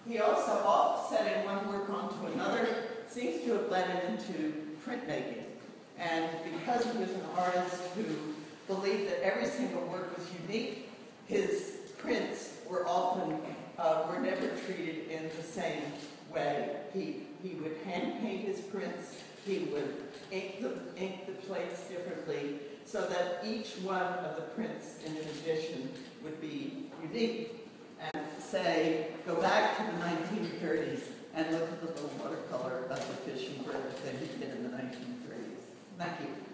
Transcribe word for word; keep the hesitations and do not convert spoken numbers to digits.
he also, offsetting one work onto another, seems to have led him into printmaking. And because he was an artist who believed that every single work was unique, his prints were often, uh, were never treated in the same way. He, he would hand paint his prints, he would ink the, ink the plates differently, so that each one of the prints in an edition would be unique. And say, go back to the nineteen thirties and look at the little watercolor of the fish and bird that he did in the nineteen thirties. Thank you.